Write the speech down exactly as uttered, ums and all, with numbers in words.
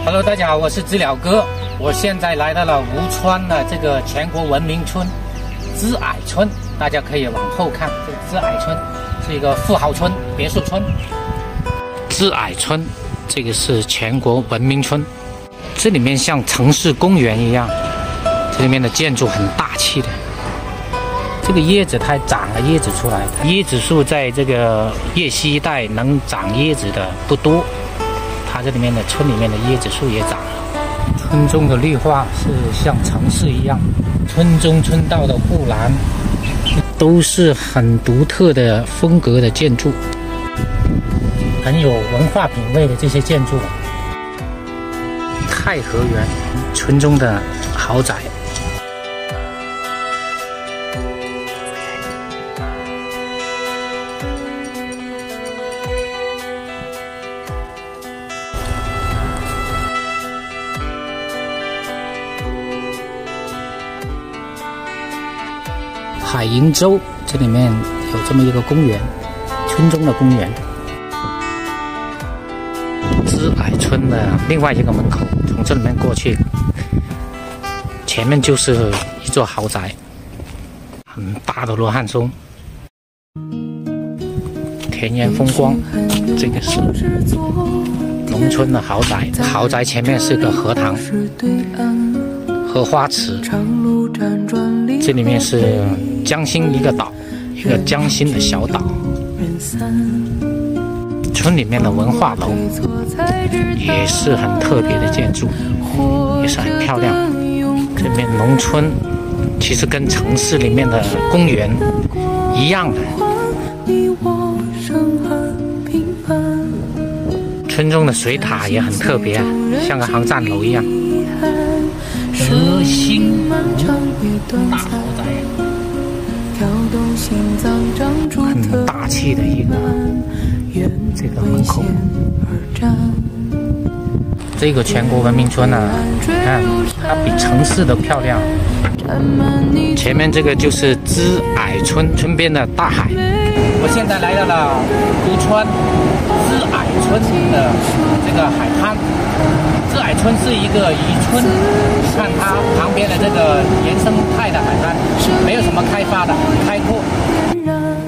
Hello， 大家好，我是知了哥。我现在来到了吴川的这个全国文明村知矮村，大家可以往后看，这个知矮村是一个富豪村、别墅村。知矮村这个是全国文明村，这里面像城市公园一样，这里面的建筑很大气的。这个椰子它长了椰子出来，椰子树在这个叶溪一带能长椰子的不多。它这里面的村里面的椰子树也长了。村中的绿化是像城市一样，村中村道的护栏都是很独特的风格的建筑，很有文化品味的这些建筑。太和园村中的豪宅。海盈洲这里面有这么一个公园，村中的公园。知矮村的另外一个门口，从这里面过去，前面就是一座豪宅，很大的罗汉松，田园风光。这个是农村的豪宅，豪宅前面是个荷塘。荷花池，这里面是江心一个岛，一个江心的小岛。村里面的文化楼也是很特别的建筑，也是很漂亮。这边农村其实跟城市里面的公园一样的。村中的水塔也很特别，像个航站楼一样。德兴大豪宅，很大气的一个这个门口。这个全国文明村呢，你看它比城市都漂亮。前面这个就是知矮村村边的大海。我现在来到了吴川知矮村的这个海滩。知矮村是一个渔村，看它旁边的这个原生态的海滩，没有什么开发的，很开阔。